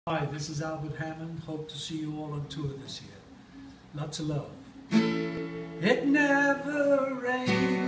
Hi, this is Albert Hammond. Hope to see you all on tour this year. Lots of love. It never rains